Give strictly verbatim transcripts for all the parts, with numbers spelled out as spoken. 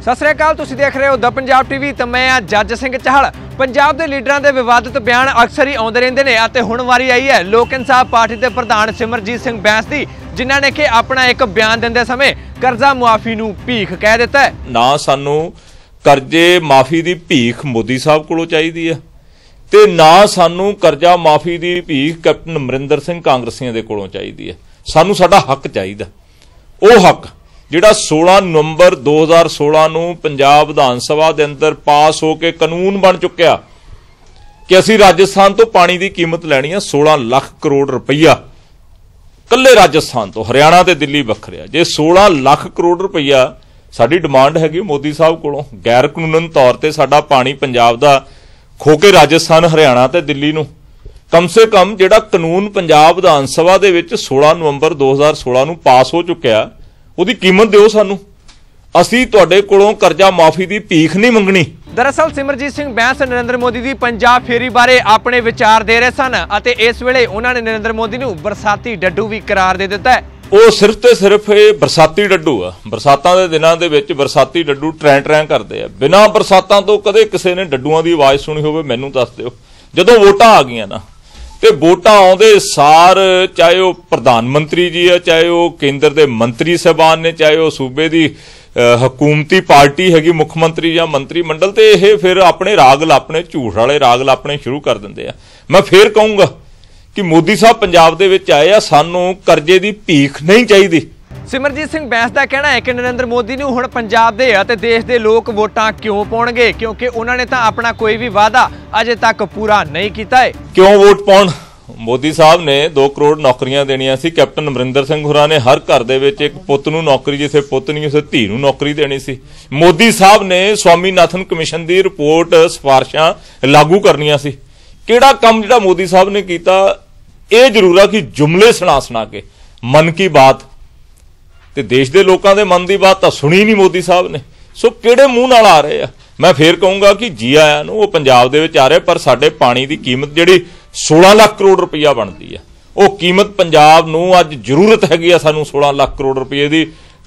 सत श्री अकाल, तुसीं देख रहे हो द पंजाब टीवी ते मैं जज सिंह चाहल। पंजाब के लीडरां दे विवादित बयान अक्सर ही आउंदे रहिंदे ने अते हुण वारी आई है लोक इंसाफ पार्टी के प्रधान सिमरजीत सिंह बैंस दी, जिन्हां ने कि अपना एक बयान दिंदे समय कर्जा मुआफी नूं भीख कह दिता है। ना सानू कर्जे माफी दी भीख मोदी साहब कोलों चाहीदी है ते ना सानू कर्जा माफी दी भीख कैप्टन अमरिंदर सिंह कांग्रेसियों दे कोलों चाहीदी है। सानू साडा हक चाहीदा, ਉਹ हक ਜਿਹੜਾ सोलह नवंबर दो हज़ार सोलह ਨੂੰ पंजाब विधान सभा के अंदर पास हो के कानून बन चुकिया कि असीं राजस्थान तो पानी की कीमत लैनी है सोलह लाख करोड़ रुपया कल्ले राजस्थान तो, हरियाणा ते दिल्ली वखरिया। जे सोलह लाख करोड़ रुपया साडी डिमांड हैगी मोदी साहब कोलों, गैर कानूनन तौर ते साडा पानी पंजाब दा खो के राजस्थान हरियाणा ते दिल्ली नूं कम से कम जिहड़ा कानून पंजाब विधान सभा दे विच सोलह नवंबर दो हज़ार सोलह नूं पास हो चुकिया ਉਹਦੀ कीमत दिओ सानू, ਅਸੀਂ ਤੁਹਾਡੇ ਕੋਲੋਂ ਕਰਜ਼ਾ ਮਾਫੀ ਦੀ ਭੀਖ नहीं मंगनी। दरअसल सिमरजीत सिंह बैंस नरेंद्र मोदी की पंजाब फेरी बारे अपने विचार दे रहे सन अते इस वेले उन्होंने नरेंद्र मोदी नूं बरसाती डड्डू भी करार दे दिता है। ਉਹ सिर्फ ਤੇ सिर्फ ਇਹ ਬਰਸਾਤੀ ਡੱਡੂ ਆ। ਬਰਸਾਤਾਂ ਦੇ ਦਿਨਾਂ ਦੇ ਵਿੱਚ ਬਰਸਾਤੀ ਡੱਡੂ ਟਰੈਂ ਟਰੈਂ ਕਰਦੇ ਆ। ਬਿਨਾਂ ਬਰਸਾਤਾਂ ਤੋਂ ਕਦੇ ਕਿਸੇ ਨੇ ਡੱਡੂਆਂ ਦੀ ਆਵਾਜ਼ ਸੁਣੀ ਹੋਵੇ ਮੈਨੂੰ ਦੱਸ ਦਿਓ। ਜਦੋਂ ਵੋਟਾਂ ਆ ਗਈਆਂ ਨਾ ਤੇ ਵੋਟਾਂ ਆਉਂਦੇ ਸਾਰ, ਚਾਹੇ ਉਹ ਪ੍ਰਧਾਨ ਮੰਤਰੀ ਜੀ ਆ, ਚਾਹੇ ਉਹ ਕੇਂਦਰ ਦੇ ਮੰਤਰੀ ਸਾਹਿਬਾਨ ਨੇ, ਚਾਹੇ ਉਹ ਸੂਬੇ ਦੀ ਹਕੂਮਤੀ ਪਾਰਟੀ ਹੈਗੀ ਮੁੱਖ ਮੰਤਰੀ ਜਾਂ ਮੰਤਰੀ ਮੰਡਲ, ਤੇ ਇਹ ਫਿਰ ਆਪਣੇ ਰਾਗ ਲਾਪਣੇ, ਝੂਠ ਵਾਲੇ ਰਾਗ ਲਾਪਣੇ ਸ਼ੁਰੂ ਕਰ ਦਿੰਦੇ ਆ। ਮੈਂ ਫੇਰ ਕਹੂੰਗਾ ਕਿ ਮੋਦੀ ਸਾਹਿਬ ਪੰਜਾਬ ਦੇ ਵਿੱਚ ਆਏ ਆ, ਸਾਨੂੰ ਕਰਜ਼ੇ ਦੀ ਭੀਖ ਨਹੀਂ ਚਾਹੀਦੀ। सिमरजीत सिंह बैंस का कहना है कि नरेंद्र मोदी नूं हुण पंजाब दे अते देश दे लोक वोटां क्यों पाउणगे, क्योंकि उन्होंने तां अपना कोई भी वादा अजे तक पूरा नहीं कीता है। क्यों वोट पाउण? मोदी साहब ने दो करोड़ नौकरियां देनियां सी। कैप्टन अमरिंदर सिंह होरां ने हर घर दे विच एक पुत्त नूं नौकरी, जिथे पुत्त नहीं उसे धी नूं नौकरी देनी सी। मोदी साहब ने स्वामीनाथन कमिशन दी रिपोर्ट सिफारिशां लागू करनियां सी। किहड़ा काम जिहड़ा मोदी साहब ने कीता, इह जरूर आ कि जुमले सुना सुना के मन की बात ਤੇ ਦੇਸ਼ ਦੇ ਲੋਕਾਂ ਦੇ ਮਨ ਦੀ ਬਾਤ ਤਾਂ ਸੁਣੀ ਨਹੀਂ ਮੋਦੀ ਸਾਹਿਬ ਨੇ। ਸੋ ਕਿਹੜੇ ਮੂੰਹ ਨਾਲ ਆ ਰਹੇ ਆ? ਮੈਂ ਫੇਰ ਕਹੂੰਗਾ ਕਿ ਜੀ ਆਇਆਂ ਨੂੰ, ਉਹ ਪੰਜਾਬ ਦੇ ਵਿੱਚ ਆ ਰਹੇ, ਪਰ ਸਾਡੇ ਪਾਣੀ ਦੀ ਕੀਮਤ ਜਿਹੜੀ सोलह ਲੱਖ ਕਰੋੜ ਰੁਪਈਆ ਬਣਦੀ ਆ, ਉਹ ਕੀਮਤ ਪੰਜਾਬ ਨੂੰ ਅੱਜ ਜ਼ਰੂਰਤ ਹੈਗੀ ਆ ਸਾਨੂੰ सोलह ਲੱਖ ਕਰੋੜ ਰੁਪਏ ਦੀ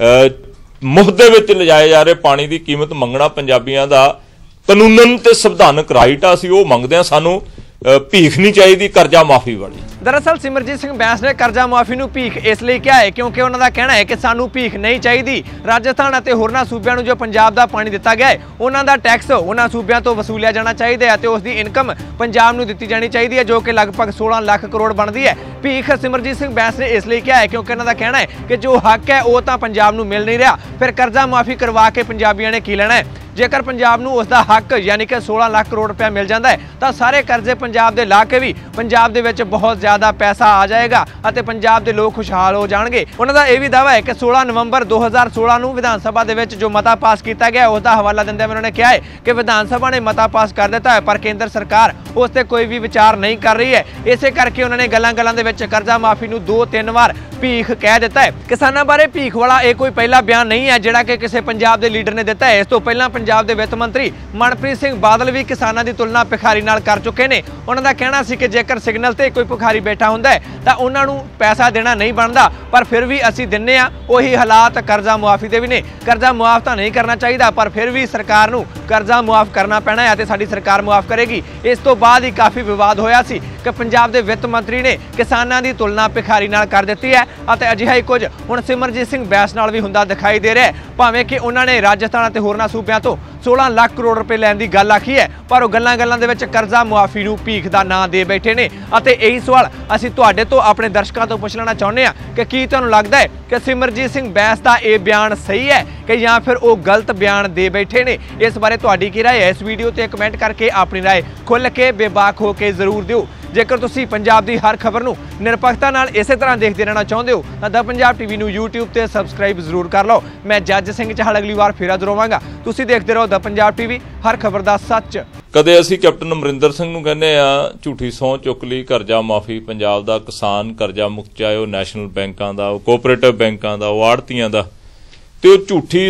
ਮੁਫਤ ਦੇ ਵਿੱਚ ਲਿਜਾਏ ਜਾ ਰਹੇ ਪਾਣੀ ਦੀ ਕੀਮਤ ਮੰਗਣਾ ਪੰਜਾਬੀਆਂ ਦਾ ਕਾਨੂੰਨਨ ਤੇ ਸੰਵਿਧਾਨਕ ਰਾਈਟ ਆ। ਅਸੀਂ ਉਹ ਮੰਗਦੇ ਆ, ਸਾਨੂੰ ਭੀਖ नहीं चाहिए कर्जा माफी वाली। दरअसल सिमरजीत सिंह बैंस ने कर्जा माफी नूं भीख इसलिए किया है क्योंकि उन्होंने कहना है कि सानू भीख नहीं चाहिए। राजस्थान और होरना सूबियां नूं जो पंजाब दा पानी दिता गया है, उन्हां दा टैक्स उन्हां सूबियां तो वसूलिया जाना चाहिए है, उसकी इनकम पंजाब नूं दित्ती जानी चाहिए है, जो कि लगभग सोलह लाख करोड़ बनती है। भीख सिमरजीत सिंह बैंस ने इसलिए किया है क्योंकि उन्होंने कहना है कि जो हक है वो तो पंजाब नूं मिल नहीं रहा, फिर कर्जा माफी करवा के पंजाबियों ने की लेना है। जेकर पंजाब नूं उसका हक यानी कि सोलह लाख करोड़ रुपया मिल जाता है तो सारे कर्जे पंजाब दे ला के भी पंजाब दे विच बहुत ज़्यादा पैसा आ जाएगा और पंजाब के लोग खुशहाल हो जाएंगे। उन्होंने यह भी दावा है कि सोलह नवंबर दो हज़ार सोलह नूं विधान सभा दे विच जो मता पास किया गया उसका हवाला देंदे उन्होंने कहा है कि विधान सभा ने मता पास कर दिता है पर केंद्र सरकार उस पर कोई भी विचार नहीं कर रही है। इसे करके उन्होंने गल्लां गल्लां दे विच कर्जा माफी नूं दो तीन बार भीख कह दिता है। किसानों बारे भीख वाला यह कोई पहला बयान नहीं है जिहड़ा कि किसी पंजाब के लीडर ने दिता है। इस तो पहला पंजाब के वित्त मंत्री मनप्रीत सिंह बादल भी किसानों की तुलना भिखारी नाल कर चुके हैं। उन्होंने कहना सी कि जेकर सिग्नल ते कोई भिखारी बैठा हुंदा है तो उन्होंने पैसा देना नहीं बनता, पर फिर भी असीं दिन्ने आ। उही हालात कर्जा मुआफी दे भी ने। कर्जा मुआफ तो नहीं करना चाहिए पर फिर भी सरकार नूं कर्जा मुआफ करना पैना है ते साडी सरकार मुआफ करेगी। इस तो बाद ही काफ़ी विवाद होया सी कि पंजाब के वित्त मंत्री ने किसानों की तुलना भिखारी नाल कर दी है और अजिहा ही कुछ हुण सिमरजीत सिंह बैंस नाल भी हुंदा दिखाई दे रहा है। भावें कि उन्होंने राजस्थान और होरना सूबियां तो सोलह लाख करोड़ रुपए लैण की गल आखी है, पर वो गल्लां गल्लां दे विच कर्जा मुआफी नूं भीख दा नां दे बैठे ने। अते यही सवाल असीं तुहाडे तो अपने दर्शकों तो पूछ लेना चाहुंदे हां कि की तुहानूं लगदा है कि सिमरजीत सिंह बैंस दा ये बयान सही है कि या फिर वो गलत बयान दे बैठे ने। इस बारे तुहाडी की राय है? इस वीडियो ते कमेंट करके अपनी राय खुल के बेबाक होकर जरूर दिओ। जेकर तुसीं पंजाब दी हर खबर नूं निरपक्षता नाल इसे तरह देखते रहना चाहुंदे हो तां द पंजाब टीवी नूं यूट्यूब ते सबसक्राइब जरूर कर लो। मैं जज सिंह चाहल अगली बार फिर हाज़र होवांगा। तुसीं देखते रहो द पंजाब टीवी, हर खबर दा सच। कदे असीं कैप्टन अमरिंदर सिंह नूं कहने आ झूठी सौं चुक लई, कर्जा माफी पंजाब दा, किसान कर्जा मुक्त, चाहे वो नैशनल बैंकां दा, कोआपरेटिव बैंकां दा, आड़तीआं दा, ते वो झूठी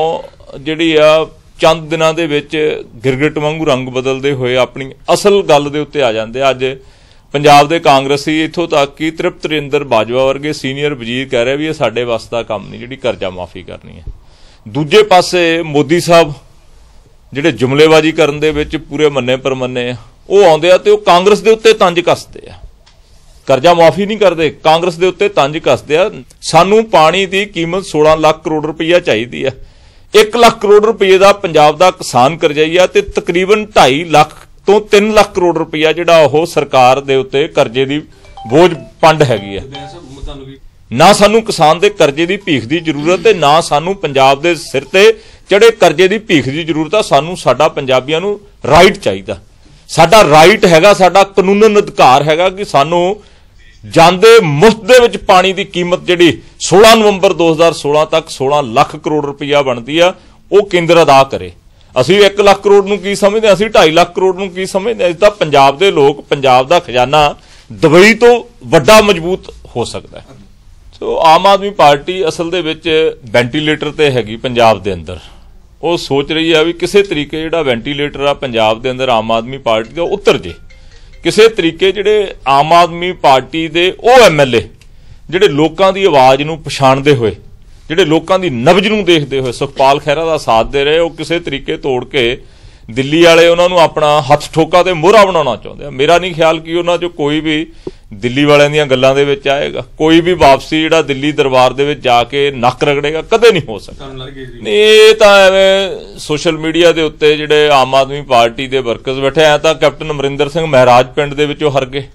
सौं जिहड़ी आ चंद दिनां दे विच गिरगिट वांगू रंग बदलते हुए अपनी असल गल दे उत्ते आ जांदे। अज पंजाब दे कांग्रेसी इत्थों तक कि तृप्त रिंदर बाजवा वर्गे सीनियर वजीर कह रहे भी ये साडे वस दा काम नहीं जिहड़ी कर्जा माफी करनी है। ਦੂਜੇ ਪਾਸੇ ਮੋਦੀ ਸਾਹਿਬ ਜਿਹੜੇ ਜੁਮਲੇਬਾਜ਼ੀ ਕਰਨ ਦੇ ਵਿੱਚ ਪੂਰੇ ਮੰਨੇ ਪਰਮੰਨੇ ਆ, ਉਹ ਆਉਂਦੇ ਆ ਤੇ ਉਹ ਕਾਂਗਰਸ ਦੇ ਉੱਤੇ ਤੰਜ ਕੱਸਦੇ ਆ। ਕਰਜ਼ਾ ਮਾਫੀ ਨਹੀਂ ਕਰਦੇ, ਕਾਂਗਰਸ ਦੇ ਉੱਤੇ ਤੰਜ ਕੱਸਦੇ ਆ। ਸਾਨੂੰ ਪਾਣੀ ਦੀ ਕੀਮਤ सोलह ਲੱਖ ਕਰੋੜ ਰੁਪਈਆ ਚਾਹੀਦੀ ਆ। ਇੱਕ ਲੱਖ ਕਰੋੜ ਰੁਪਏ ਦਾ ਪੰਜਾਬ ਦਾ ਕਿਸਾਨ ਕਰਜ਼ਈ ਆ ਤੇ ਤਕਰੀਬਨ ਢਾਈ ਲੱਖ ਤੋਂ ਤਿੰਨ ਲੱਖ ਕਰੋੜ ਰੁਪਈਆ ਜਿਹੜਾ ਉਹ ਸਰਕਾਰ ਦੇ ਉੱਤੇ ਕਰਜ਼ੇ ਦੀ ਬੋਝ ਪੰਡ ਹੈਗੀ ਆ। ਨਾ ਸਾਨੂੰ ਕਿਸਾਨ ਦੇ ਕਰਜ਼ੇ ਦੀ ਭੀਖ ਦੀ ਜ਼ਰੂਰਤ ਹੈ, ਨਾ ਸਾਨੂੰ ਪੰਜਾਬ ਦੇ ਸਿਰ ਤੇ ਚੜੇ ਕਰਜ਼ੇ ਦੀ ਭੀਖ ਦੀ ਜ਼ਰੂਰਤ ਆ। ਸਾਨੂੰ ਸਾਡਾ ਪੰਜਾਬੀਆਂ ਨੂੰ ਰਾਈਟ ਚਾਹੀਦਾ। ਸਾਡਾ ਰਾਈਟ ਹੈਗਾ, ਸਾਡਾ ਕਾਨੂੰਨ ਅਧਿਕਾਰ ਹੈਗਾ ਕਿ ਸਾਨੂੰ ਜਾਂਦੇ ਮੁਫਤ ਦੇ ਵਿੱਚ ਪਾਣੀ ਦੀ ਕੀਮਤ ਜਿਹੜੀ सोलह ਨਵੰਬਰ दो हज़ार सोलह ਤੱਕ सोलह ਲੱਖ ਕਰੋੜ ਰੁਪਈਆ ਬਣਦੀ ਆ, ਉਹ ਕੇਂਦਰ ਅਦਾ ਕਰੇ। ਅਸੀਂ ਇੱਕ ਲੱਖ ਕਰੋੜ ਨੂੰ ਕੀ ਸਮਝਦੇ, ਅਸੀਂ ਢਾਈ ਲੱਖ ਕਰੋੜ ਨੂੰ ਕੀ ਸਮਝਦੇ। ਇਸ ਦਾ ਪੰਜਾਬ ਦੇ ਲੋਕ, ਪੰਜਾਬ ਦਾ ਖਜ਼ਾਨਾ ਦੁਬਈ ਤੋਂ ਵੱਡਾ ਮਜ਼ਬੂਤ ਹੋ ਸਕਦਾ ਹੈ। ਸੋ ਆਮ ਆਦਮੀ ਪਾਰਟੀ ਅਸਲ ਦੇ ਵਿੱਚ ਵੈਂਟੀਲੇਟਰ ਤੇ ਹੈਗੀ ਪੰਜਾਬ ਦੇ ਅੰਦਰ। ਉਹ ਸੋਚ ਰਹੀ ਆ ਵੀ ਕਿਸੇ ਤਰੀਕੇ ਜਿਹੜਾ ਵੈਂਟੀਲੇਟਰ ਆ ਪੰਜਾਬ ਦੇ ਅੰਦਰ ਆਮ ਆਦਮੀ ਪਾਰਟੀ ਦਾ ਉਤਰ ਜੇ। ਕਿਸੇ ਤਰੀਕੇ ਜਿਹੜੇ ਆਮ ਆਦਮੀ ਪਾਰਟੀ ਦੇ ਉਹ ਐਮਐਲਏ ਜਿਹੜੇ ਲੋਕਾਂ ਦੀ ਆਵਾਜ਼ ਨੂੰ ਪਛਾਣਦੇ ਹੋਏ, ਜਿਹੜੇ ਲੋਕਾਂ ਦੀ ਨਬਜ ਨੂੰ ਦੇਖਦੇ ਹੋਏ ਸੁਖਪਾਲ ਖਹਿਰਾ ਦਾ ਸਾਥ ਦੇ ਰਹੇ, ਉਹ ਕਿਸੇ ਤਰੀਕੇ ਤੋੜ ਕੇ ਦਿੱਲੀ ਵਾਲੇ ਉਹਨਾਂ ਨੂੰ ਆਪਣਾ ਹੱਥ ਠੋਕਾ ਤੇ ਮੋਹਰਾ ਬਣਾਉਣਾ ਚਾਹੁੰਦੇ ਆ। ਮੇਰਾ ਨਹੀਂ ਖਿਆਲ ਕਿ ਉਹਨਾਂ 'ਚੋਂ ਕੋਈ ਵੀ ਦਿੱਲੀ ਵਾਲਿਆਂ ਦੀਆਂ ਗੱਲਾਂ ਦੇ ਵਿੱਚ ਆਏਗਾ। ਕੋਈ ਵੀ ਵਾਪਸੀ ਜਿਹੜਾ ਦਿੱਲੀ ਦਰਬਾਰ ਦੇ ਵਿੱਚ ਜਾ ਕੇ ਨੱਕ ਰਗੜੇਗਾ, ਕਦੇ ਨਹੀਂ ਹੋ ਸਕਦਾ। ਨਹੀਂ, ਇਹ ਤਾਂ ਐਵੇਂ ਸੋਸ਼ਲ ਮੀਡੀਆ ਦੇ ਉੱਤੇ ਜਿਹੜੇ ਆਮ ਆਦਮੀ ਪਾਰਟੀ ਦੇ ਵਰਕਰਸ ਬੈਠੇ ਆ, ਤਾਂ ਕੈਪਟਨ ਅਮਰਿੰਦਰ ਸਿੰਘ ਮਹਿਰਾਜ ਪਿੰਡ ਦੇ ਵਿੱਚੋਂ ਹਾਰ ਗਏ।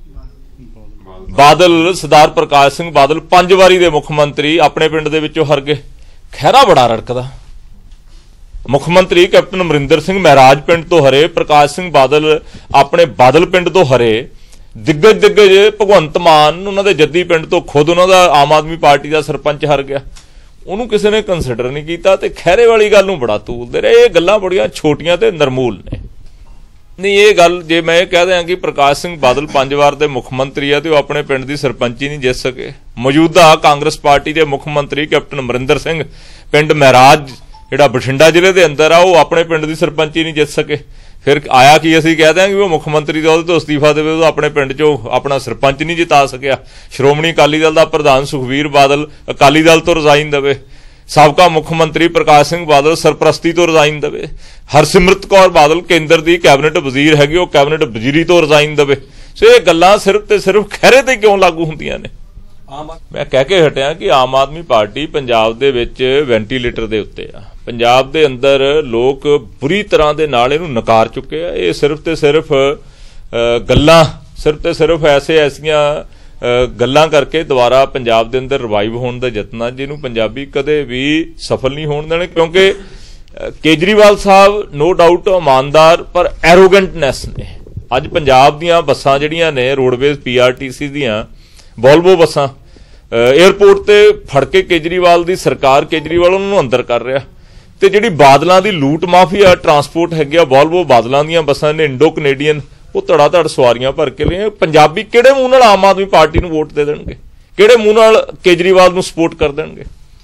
ਬਾਦਲ, ਸਰਦਾਰ ਪ੍ਰਕਾਸ਼ ਸਿੰਘ ਬਾਦਲ ਪੰਜ ਵਾਰੀ ਦੇ ਮੁੱਖ ਮੰਤਰੀ ਆਪਣੇ ਪਿੰਡ ਦੇ ਵਿੱਚੋਂ ਹਾਰ ਗਏ। ਖਹਿਰਾ ਬੜਾ ਰੜਕਦਾ। ਮੁੱਖ ਮੰਤਰੀ ਕੈਪਟਨ ਅਮਰਿੰਦਰ ਸਿੰਘ ਮਹਿਰਾਜ ਪਿੰਡ ਤੋਂ ਹਰੇ, ਪ੍ਰਕਾਸ਼ ਸਿੰਘ ਬਾਦਲ ਆਪਣੇ ਬਾਦਲ ਪਿੰਡ ਤੋਂ ਹਰੇ, ਦਿੱਗਜ ਦਿੱਗਜ ਭਗਵੰਤ ਮਾਨ ਉਹਨਾਂ ਦੇ ਜੱਦੀ ਪਿੰਡ ਤੋਂ ਖੁਦ ਉਹਨਾਂ ਦਾ ਆਮ ਆਦਮੀ ਪਾਰਟੀ ਦਾ ਸਰਪੰਚ ਹਾਰ ਗਿਆ। ਉਹਨੂੰ ਕਿਸੇ ਨੇ ਕੰਸੀਡਰ ਨਹੀਂ ਕੀਤਾ ਤੇ ਖਹਿਰੇ ਵਾਲੀ ਗੱਲ ਨੂੰ ਬੜਾ ਤੂਲਦੇ ਰਹੇ। ਇਹ ਗੱਲਾਂ ਬੜੀਆਂ ਛੋਟੀਆਂ ਤੇ ਨਰਮੂਲ ਨੇ। ਨਹੀਂ, ਇਹ ਗੱਲ ਜੇ ਮੈਂ ਇਹ ਕਹਿ ਦਿਆਂ ਕਿ ਪ੍ਰਕਾਸ਼ ਸਿੰਘ ਬਾਦਲ ਪੰਜ ਵਾਰ ਦੇ ਮੁੱਖ ਮੰਤਰੀ ਆ ਤੇ ਉਹ ਆਪਣੇ ਪਿੰਡ ਦੀ ਸਰਪੰਚੀ ਨਹੀਂ ਜਿੱਤ ਸਕੇ। ਮੌਜੂਦਾ ਕਾਂਗਰਸ ਪਾਰਟੀ ਦੇ ਮੁੱਖ ਮੰਤਰੀ ਕੈਪਟਨ ਅਮਰਿੰਦਰ ਸਿੰਘ ਪਿੰਡ ਮਹਿਰਾਜ ਜਿਹੜਾ ਬਠਿੰਡਾ ਜ਼ਿਲ੍ਹੇ ਦੇ ਅੰਦਰ ਆ, ਉਹ ਆਪਣੇ ਪਿੰਡ ਦੀ ਸਰਪੰਚੀ ਨਹੀਂ ਜਿੱਤ ਸਕੇ। ਫਿਰ ਆਇਆ ਕਿ ਅਸੀਂ ਕਹਿ ਦਿਆਂਗੇ ਉਹ ਮੁੱਖ ਮੰਤਰੀ ਦਾ ਉਹਦੇ ਤੋਂ ਅਸਤੀਫਾ ਦੇਵੇ, ਉਹ ਆਪਣੇ ਪਿੰਡ 'ਚੋਂ ਆਪਣਾ ਸਰਪੰਚ ਨਹੀਂ ਜਿਤਾ ਸਕਿਆ। ਸ਼੍ਰੋਮਣੀ ਅਕਾਲੀ ਦਲ ਦਾ ਪ੍ਰਧਾਨ ਸੁਖਬੀਰ ਬਾਦਲ ਅਕਾਲੀ ਦਲ ਤੋਂ ਰਿਜ਼ਾਈਨ ਦੇਵੇ। ਸਾਬਕਾ ਮੁੱਖ ਮੰਤਰੀ ਪ੍ਰਕਾਸ਼ ਸਿੰਘ ਬਾਦਲ ਸਰਪ੍ਰਸਤੀ ਤੋਂ ਰਿਜ਼ਾਈਨ ਦੇਵੇ। ਹਰਸਿਮਰਤ ਕੌਰ ਬਾਦਲ ਕੇਂਦਰ ਦੀ ਕੈਬਨਿਟ ਵਜ਼ੀਰ ਹੈਗੀ, ਉਹ ਕੈਬਨਿਟ ਵਜ਼ੀਰੀ ਤੋਂ ਰਿਜ਼ਾਈਨ ਦੇਵੇ। ਸੋ ਇਹ ਗੱਲਾਂ ਸਿਰਫ ਤੇ ਸਿਰਫ ਖਹਿਰੇ ਤੇ ਕਿਉਂ ਲਾਗੂ ਹੁੰਦੀਆਂ ਨੇ? ਮੈਂ ਕਹਿ ਕੇ ਹਟਿਆ ਕਿ ਆਮ ਆਦਮੀ ਪਾਰਟੀ ਪੰਜਾਬ ਦੇ ਵਿੱਚ ਵੈਂਟੀਲੇਟਰ ਦੇ ਉੱਤੇ ਆ। ਪੰਜਾਬ ਦੇ ਅੰਦਰ ਲੋਕ ਬੁਰੀ ਤਰ੍ਹਾਂ ਦੇ ਨਾਲ ਇਹਨੂੰ ਨਕਾਰ ਚੁੱਕੇ ਆ। ਇਹ ਸਿਰਫ ਤੇ ਸਿਰਫ ਗੱਲਾਂ, ਸਿਰਫ ਤੇ ਸਿਰਫ ਐਸੇ ਐਸੀਆਂ ਗੱਲਾਂ ਕਰਕੇ ਦੁਬਾਰਾ ਪੰਜਾਬ ਦੇ ਅੰਦਰ ਰਿਵਾਈਵ ਹੋਣ ਦਾ ਯਤਨ, ਜਿਹਨੂੰ ਪੰਜਾਬੀ ਕਦੇ ਵੀ ਸਫਲ ਨਹੀਂ ਹੋਣ ਦੇਣੇ। ਕਿਉਂਕਿ ਕੇਜਰੀਵਾਲ ਸਾਹਿਬ ਨੋ ਡਾਊਟ ਇਮਾਨਦਾਰ ਪਰ ਐਰੋਗੈਂਟਨੈਸ ਨੇ। ਅੱਜ ਪੰਜਾਬ ਦੀਆਂ ਬੱਸਾਂ ਜਿਹੜੀਆਂ ਨੇ ਰੋਡਵੇਜ਼ ਪੀਆਰਟੀਸੀ ਦੀਆਂ ਵੋਲਵੋ ਬੱਸਾਂ ਏਅਰਪੋਰਟ ਤੇ ਫੜ ਕੇ ਕੇਜਰੀਵਾਲ ਦੀ ਸਰਕਾਰ, ਕੇਜਰੀਵਾਲ ਉਹਨਾਂ ਨੂੰ ਅੰਦਰ ਕਰ ਰਿਹਾ। ਤੇ ਜਿਹੜੀ ਬਾਦਲਾਂ ਦੀ ਲੂਟ ਮਾਫੀਆ ਟਰਾਂਸਪੋਰਟ ਹੈਗੀ ਆ, ਵੋਲਵੋ ਬਾਦਲਾਂ ਦੀਆਂ ਬੱਸਾਂ ਨੇ, ਇੰਡੋ ਕੈਨੇਡੀਅਨ, ਉਹ ਧੜਾ ਧੜ ਸਵਾਰੀਆਂ ਭਰ ਕੇ ਲਏ। ਪੰਜਾਬੀ ਕਿਹੜੇ ਮੂੰਹ ਨਾਲ ਆਮ ਆਦਮੀ ਪਾਰਟੀ ਨੂੰ ਵੋਟ ਦੇ ਦੇਣਗੇ? ਕਿਹੜੇ ਮੂੰਹ ਨਾਲ ਕੇਜਰੀਵਾਲ ਨੂੰ ਸਪੋਰਟ ਕਰ ਦੇਣਗੇ?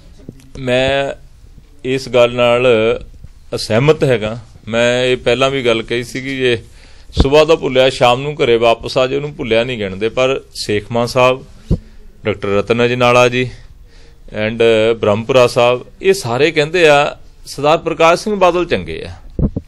ਮੈਂ ਇਸ ਗੱਲ ਨਾਲ ਅਸਹਿਮਤ ਹੈਗਾ। ਮੈਂ ਇਹ ਪਹਿਲਾਂ ਵੀ ਗੱਲ ਕਹੀ ਸੀਗੀ, ਜੇ ਸੁਬਾਹ ਦਾ ਭੁੱਲਿਆ ਸ਼ਾਮ ਨੂੰ ਘਰੇ ਵਾਪਸ ਆ ਜੇ ਉਹਨੂੰ ਭੁੱਲਿਆ ਨਹੀਂ ਗਿਣਦੇ। ਪਰ ਸੇਖਵਾਂ ਸਾਹਿਬ, ਡਾਕਟਰ ਰਤਨ ਅਜਨਾਲਾ ਜੀ ਐਂਡ ਬ੍ਰਹਮਪੁਰਾ ਸਾਹਿਬ, ਇਹ ਸਾਰੇ ਕਹਿੰਦੇ ਆ ਸਰਦਾਰ ਪ੍ਰਕਾਸ਼ ਸਿੰਘ ਬਾਦਲ ਚੰਗੇ ਆ,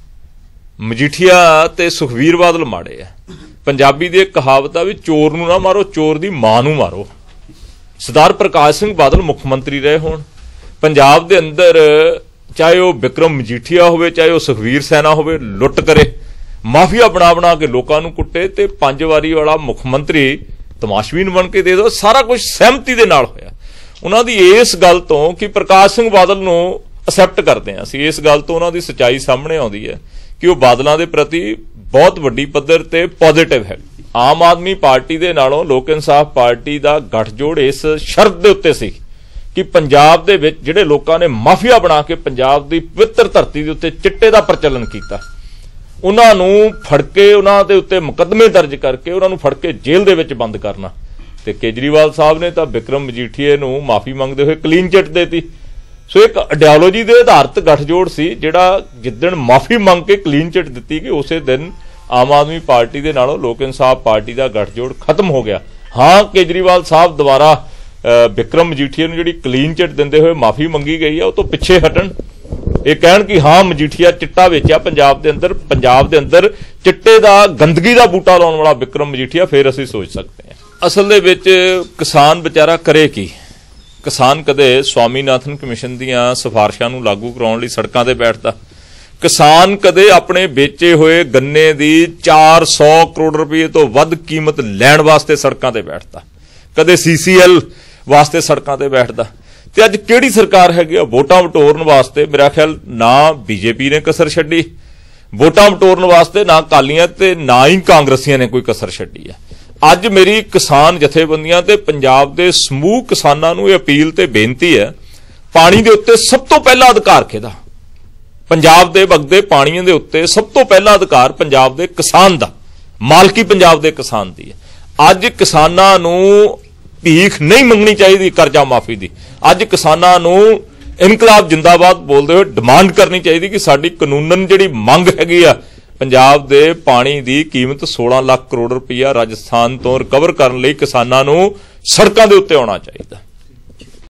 ਮਜੀਠੀਆ ਤੇ ਸੁਖਬੀਰ ਬਾਦਲ ਮਾੜੇ ਆ। ਪੰਜਾਬੀ ਦੀ ਇੱਕ ਕਹਾਵਤ ਆ ਵੀ ਚੋਰ ਨੂੰ ਨਾ ਮਾਰੋ, ਚੋਰ ਦੀ ਮਾਂ ਨੂੰ ਮਾਰੋ। ਸਰਦਾਰ ਪ੍ਰਕਾਸ਼ ਸਿੰਘ ਬਾਦਲ ਮੁੱਖ ਮੰਤਰੀ ਰਹੇ ਹੋਣ ਪੰਜਾਬ ਦੇ ਅੰਦਰ, ਚਾਹੇ ਉਹ ਬਿਕਰਮ ਮਜੀਠੀਆ ਹੋਵੇ, ਚਾਹੇ ਉਹ ਸੁਖਬੀਰ ਸੈਨਾ ਹੋਵੇ, ਲੁੱਟ ਕਰੇ, ਮਾਫੀਆ ਬਣਾ ਬਣਾ ਕੇ ਲੋਕਾਂ ਨੂੰ ਕੁੱਟੇ, ਤੇ ਪੰਜ ਵਾਰੀ ਵਾਲਾ ਮੁੱਖ ਮੰਤਰੀ ਤਮਾਸ਼ਬੀਨ ਬਣ ਕੇ ਦੇ ਦੋ। ਸਾਰਾ ਕੁਝ ਸਹਿਮਤੀ ਦੇ ਨਾਲ ਹੋਇਆ। ਉਹਨਾਂ ਦੀ ਇਸ ਗੱਲ ਤੋਂ ਕਿ ਪ੍ਰਕਾਸ਼ ਸਿੰਘ ਬਾਦਲ ਨੂੰ ਅਸੈਪਟ ਕਰਦੇ ਹਾਂ ਅਸੀਂ, ਇਸ ਗੱਲ ਤੋਂ ਉਹਨਾਂ ਦੀ ਸੱਚਾਈ ਸਾਹਮਣੇ ਆਉਂਦੀ ਹੈ ਕਿ ਉਹ ਬਾਦਲਾਂ ਦੇ ਪ੍ਰਤੀ ਬਹੁਤ ਵੱਡੀ ਪੱਧਰ ਤੇ ਪੋਜ਼ਿਟਿਵ ਹੈ। ਆਮ ਆਦਮੀ ਪਾਰਟੀ ਦੇ ਨਾਲੋਂ ਲੋਕ ਇਨਸਾਫ ਪਾਰਟੀ ਦਾ ਗੱਠਜੋੜ ਇਸ ਸ਼ਰਤ ਦੇ ਉੱਤੇ ਸੀ ਕਿ ਪੰਜਾਬ ਦੇ ਵਿੱਚ ਜਿਹੜੇ ਲੋਕਾਂ ਨੇ ਮਾਫੀਆ ਬਣਾ ਕੇ ਪੰਜਾਬ ਦੀ ਪਵਿੱਤਰ ਧਰਤੀ ਦੇ ਉੱਤੇ ਚਿੱਟੇ ਦਾ ਪ੍ਰਚਲਨ ਕੀਤਾ, ਉਹਨਾਂ ਨੂੰ ਫੜ ਕੇ ਉਹਨਾਂ ਦੇ ਉੱਤੇ ਮੁਕੱਦਮੇ ਦਰਜ ਕਰਕੇ ਉਹਨਾਂ ਨੂੰ ਫੜ ਕੇ ਜੇਲ੍ਹ ਦੇ ਵਿੱਚ ਬੰਦ ਕਰਨਾ। ਤੇ ਕੇਜਰੀਵਾਲ ਸਾਹਿਬ ਨੇ ਤਾਂ ਬਿਕਰਮ ਮਜੀਠੀਏ ਨੂੰ ਮਾਫੀ ਮੰਗਦੇ ਹੋਏ ਕਲੀਨ ਚਿੱਟ ਦੇਤੀ। ਸੋ ਇੱਕ ਆਈਡੀਓਲੋਜੀ ਦੇ ਆਧਾਰਿਤ ਗੱਠਜੋੜ ਸੀ, ਜਿਹੜਾ ਜਿੱਦਣ ਮਾਫੀ ਮੰਗ ਕੇ ਕਲੀਨ ਚਿੱਟ ਦਿੱਤੀ ਕਿ ਉਸੇ ਦਿਨ ਆਮ ਆਦਮੀ ਪਾਰਟੀ ਦੇ ਨਾਲੋਂ ਲੋਕ ਇਨਸਾਫ ਪਾਰਟੀ ਦਾ ਗੱਠਜੋੜ ਖਤਮ ਹੋ ਗਿਆ। ਹਾਂ, ਕੇਜਰੀਵਾਲ ਸਾਹਿਬ ਦੁਬਾਰਾ ਵਿਕਰਮ ਮਜੀਠੀਆ ਨੂੰ ਜਿਹੜੀ ਕਲੀਨ ਚਿੱਟ ਦਿੰਦੇ ਹੋਏ ਮਾਫੀ ਮੰਗੀ ਗਈ ਆ ਉਹ ਤੋਂ ਪਿੱਛੇ ਹਟਣ। ਇਹ ਕਹਿਣ ਕਿ ਹਾਂ ਮਜੀਠੀਆ ਚਿੱਟਾ ਵੇਚਿਆ ਪੰਜਾਬ ਦੇ ਅੰਦਰ, ਪੰਜਾਬ ਦੇ ਅੰਦਰ ਚਿੱਟੇ ਦਾ ਗੰਦਗੀ ਦਾ ਬੂਟਾ ਲਾਉਣ ਵਾਲਾ ਵਿਕਰਮ ਮਜੀਠੀਆ, ਫਿਰ ਅਸੀਂ ਸੋਚ ਸਕਦੇ ਹਾਂ। ਅਸਲ ਦੇ ਵਿੱਚ ਕਿਸਾਨ ਵਿਚਾਰਾ ਕਰੇ ਕੀ? ਕਿਸਾਨ ਕਦੇ ਸਵਾਮੀਨਾਥਨ ਕਮਿਸ਼ਨ ਦੀਆਂ ਸਿਫਾਰਿਸ਼ਾਂ ਨੂੰ ਲਾਗੂ ਕਰਾਉਣ ਲਈ ਸੜਕਾਂ ਤੇ ਬੈਠਦਾ? ਕਿਸਾਨ ਕਦੇ ਆਪਣੇ ਵੇਚੇ ਹੋਏ ਗੰਨੇ ਦੀ ਚਾਰ ਸੌ ਕਰੋੜ ਰੁਪਏ ਤੋਂ ਵੱਧ ਕੀਮਤ ਲੈਣ ਵਾਸਤੇ ਸੜਕਾਂ ਤੇ ਬੈਠਦਾ? ਕਦੇ ਸੀ ਸੀ ਐਲ ਵਾਸਤੇ ਸੜਕਾਂ ਤੇ ਬੈਠਦਾ? ਤੇ ਅੱਜ ਕਿਹੜੀ ਸਰਕਾਰ ਹੈਗੀ ਆ ਵੋਟਾਂ ਵਟੋਰਨ ਵਾਸਤੇ? ਮੇਰਾ ਖਿਆਲ ਨਾ ਬੀਜੇਪੀ ਨੇ ਕਸਰ ਛੱਡੀ ਵੋਟਾਂ ਵਟੋਰਨ ਵਾਸਤੇ, ਨਾ ਅਕਾਲੀਆਂ ਤੇ ਨਾ ਹੀ ਕਾਂਗਰਸੀਆਂ ਨੇ ਕੋਈ ਕਸਰ ਛੱਡੀ ਹੈ। ਅੱਜ ਮੇਰੀ ਕਿਸਾਨ ਜਥੇਬੰਦੀਆਂ ਤੇ ਪੰਜਾਬ ਦੇ ਸਮੂਹ ਕਿਸਾਨਾਂ ਨੂੰ ਇਹ ਅਪੀਲ ਤੇ ਬੇਨਤੀ ਹੈ, ਪਾਣੀ ਦੇ ਉੱਤੇ ਸਭ ਤੋਂ ਪਹਿਲਾ ਅਧਿਕਾਰ ਕਿਹਦਾ? ਪੰਜਾਬ ਦੇ ਵਗਦੇ ਪਾਣੀਆਂ ਦੇ ਉੱਤੇ ਸਭ ਤੋਂ ਪਹਿਲਾ ਅਧਿਕਾਰ ਪੰਜਾਬ ਦੇ ਕਿਸਾਨ ਦਾ, ਮਾਲਕੀ ਪੰਜਾਬ ਦੇ ਕਿਸਾਨ ਦੀ ਹੈ। ਅੱਜ ਕਿਸਾਨਾਂ ਨੂੰ ਭੀਖ ਨਹੀਂ ਮੰਗਣੀ ਚਾਹੀਦੀ ਕਰਜ਼ਾ ਮਾਫੀ ਦੀ। ਅੱਜ ਕਿਸਾਨਾਂ ਨੂੰ ਇਨਕਲਾਬ ਜਿੰਦਾਬਾਦ ਬੋਲਦੇ ਹੋਏ ਡਿਮਾਂਡ ਕਰਨੀ ਚਾਹੀਦੀ ਕਿ ਸਾਡੀ ਕਾਨੂੰਨਨ ਜਿਹੜੀ ਮੰਗ ਹੈਗੀ ਆ, ਪੰਜਾਬ ਦੇ ਪਾਣੀ ਦੀ ਕੀਮਤ ਸੋਲਾਂ ਲੱਖ ਕਰੋੜ ਰੁਪਈਆ ਰਾਜਸਥਾਨ ਤੋਂ ਰਿਕਵਰ ਕਰਨ ਲਈ ਕਿਸਾਨਾਂ ਨੂੰ ਸੜਕਾਂ ਦੇ ਉੱਤੇ ਆਉਣਾ ਚਾਹੀਦਾ।